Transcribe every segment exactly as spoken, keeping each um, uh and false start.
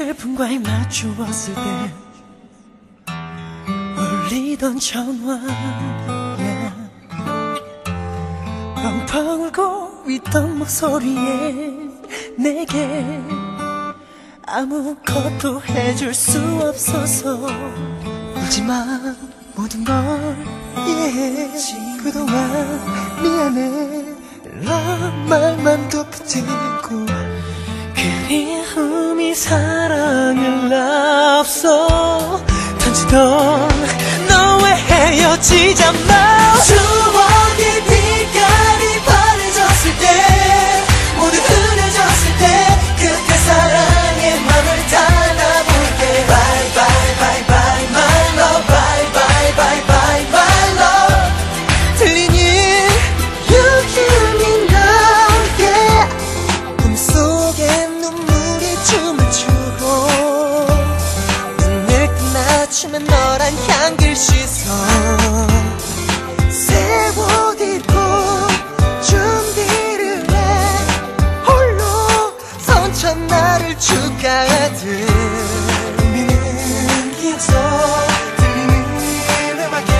슬픔과에 맞추었을 때 울리던 전화 yeah. 펑펑 울고 있던 목소리에 내게 아무것도 해줄 수 없어서 울지마 모든 걸 이해해 그동안 미안해 란 말만 덧붙이고 그리움이 사랑을 앞서 던지던 너의 헤어지자 마 추억의 빛깔이 바래졌을 때 모두 흐려졌을 때 그때 사랑의 맘을 닫아볼게 Bye bye bye bye my love Bye bye bye bye my love 들리니 You hear me now yeah 꿈속에 눈물이 춤을 추고 눈을 감아주면 너란 향기를 씻어 새 옷 입고 준비를 해 홀로 선 첫날을 축하하듯 미는 기억 들리는 음악에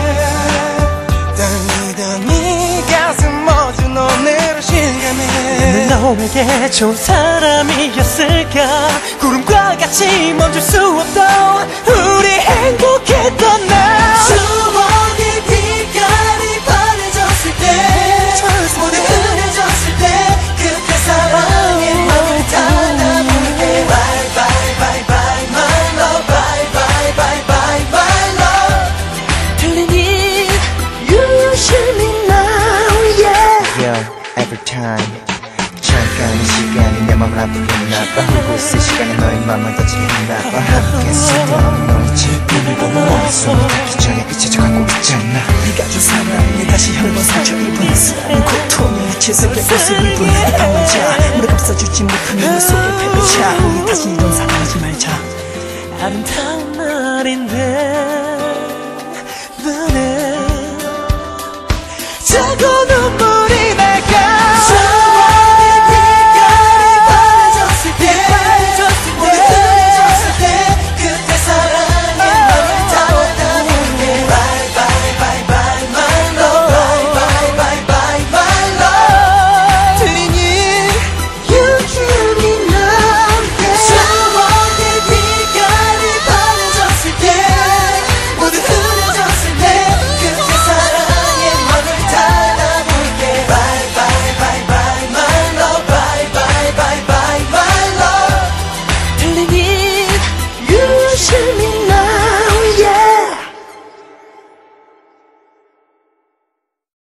떨리던 네 가슴 멎은 오늘의 실감에 너에게 좋은 사람이었을까 구름과 같이 멈출 수 없던 우리 행복했던 날 추억의 빛깔이 바래졌을 때 모두 흐려졌을 때 그때 사랑의 맘을 닫아볼게 Bye bye bye bye my love Bye bye bye bye my love 들리니 You hear me now yeah Yo, every time 잠깐의 시간이 내 맘을 아프게 나빠 울고 있을 시간에 너의 맘을 더 지나봐 함께 있을 때 너의 질문을 보며 머릿속이 닿기 전에 잊혀져가고 있잖아 네가 준 사랑에 다시 한 번 상처 입은 사랑 고통에 미칠색의 옷을 입은 이 밤을 자 물에 감싸주지 못한 내 속에 패배차 우리 다시 이런 사랑하지 말자 아름다운 날인데